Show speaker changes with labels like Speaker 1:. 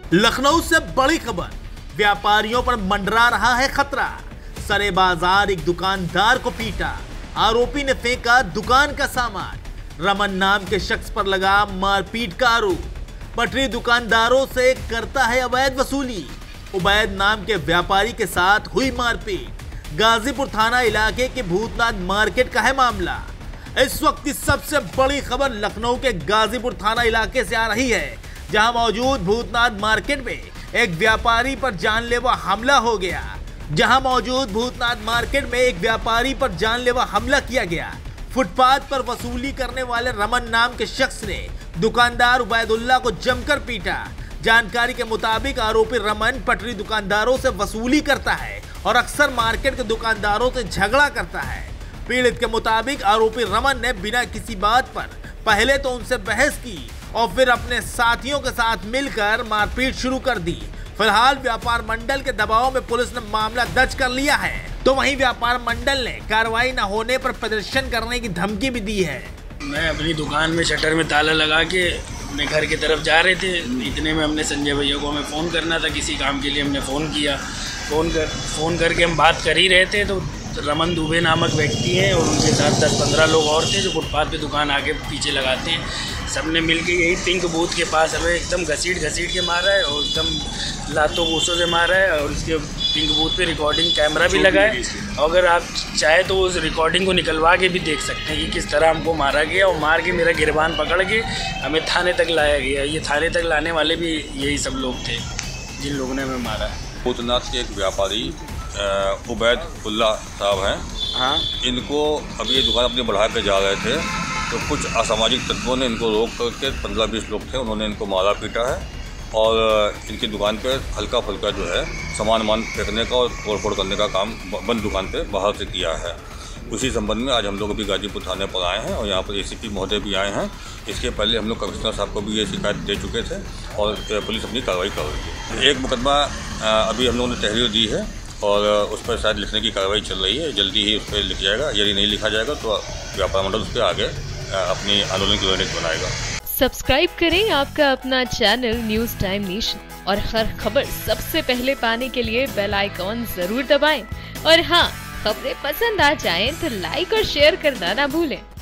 Speaker 1: लखनऊ से बड़ी खबर, व्यापारियों पर मंडरा रहा है खतरा। सरे बाजार एक दुकानदार को पीटा, आरोपी ने फेंका दुकान का सामान। रमन नाम के शख्स पर लगा मारपीट का आरोप। पटरी दुकानदारों से करता है अवैध वसूली। उबैद नाम के व्यापारी के साथ हुई मारपीट। गाजीपुर थाना इलाके के भूतनाथ मार्केट का है मामला। इस वक्त की सबसे बड़ी खबर लखनऊ के गाजीपुर थाना इलाके से आ रही है, जहां मौजूद भूतनाथ मार्केट में एक व्यापारी पर जानलेवा हमला हो गया। किया गया। फुटपाथ पर वसूली करने वाले रमन नाम के शख्स ने दुकानदार उबैदुल्ला को जमकर पीटा। जानकारी के मुताबिक आरोपी रमन पटरी दुकानदारों से वसूली करता है और अक्सर मार्केट के दुकानदारों से झगड़ा करता है। पीड़ित के मुताबिक आरोपी रमन ने बिना किसी बात पर पहले तो उनसे बहस की और फिर अपने साथियों के साथ मिलकर मारपीट शुरू कर दी। फिलहाल व्यापार मंडल के दबाव में पुलिस ने मामला दर्ज कर लिया है, तो वहीं व्यापार मंडल ने कार्रवाई न होने पर प्रदर्शन करने की धमकी भी दी है।
Speaker 2: मैं अपनी दुकान में शटर में ताला लगा के अपने घर की तरफ जा रहे थे। इतने में हमने संजय भैया को हमें फ़ोन करना था, किसी काम के लिए हमने फ़ोन किया। फ़ोन करके हम बात कर ही रहे थे तो रमन दुबे नामक व्यक्ति हैं और उनके साथ 10-15 लोग और थे जो फुटपाथ पे दुकान आगे पीछे लगाते हैं। सबने मिलके यही पिंक बूथ के पास हमें एकदम घसीट के मारा है और एकदम लातों घूसों से मारा है। और उसके पिंक बूथ पे रिकॉर्डिंग कैमरा भी लगा है। अगर आप चाहे तो उस रिकॉर्डिंग को निकलवा के भी देख सकते हैं कि किस तरह हमको मारा गया। और मार के मेरा गिरबान पकड़ के हमें थाने तक लाया गया। ये थाने तक लाने वाले भी यही सब लोग थे जिन लोगों ने हमें मारा।
Speaker 3: भूतनाथ के एक व्यापारी उबैदुल्ला साहब हैं।
Speaker 2: हाँ,
Speaker 3: इनको अभी ये दुकान अपनी बढ़ा के जा रहे थे तो कुछ असामाजिक तत्वों ने इनको रोक करके 15-20 लोग थे, उन्होंने इनको मारा पीटा है और इनकी दुकान पे हल्का फुल्का जो है सामान फेंकने का और तोड़ फोड़ करने का काम बंद दुकान पे बाहर से किया है। उसी संबंध में आज हम लोग अभी गाजीपुर थाने पर आए हैं और यहाँ पर एसीपी महोदय भी आए हैं। इसके पहले हम लोग कमिश्नर साहब को भी ये शिकायत दे चुके थे और पुलिस अपनी कार्रवाई कर रही है। एक मुकदमा अभी हम लोगों ने तहरीर दी है और उस पर शायद लिखने की कार्रवाई चल रही है। जल्दी ही उस पर लिख जाएगा। यदि नहीं लिखा जाएगा तो व्यापार मंडल उस पर आगे अपनी आंदोलन की रणनीति बनाएगा।
Speaker 4: सब्सक्राइब करें आपका अपना चैनल न्यूज़ टाइम नेशन और हर खबर सबसे पहले पाने के लिए बेल आइकॉन जरूर दबाएं। और हाँ, खबरें पसंद आ जाएं तो लाइक और शेयर करना ना भूलें।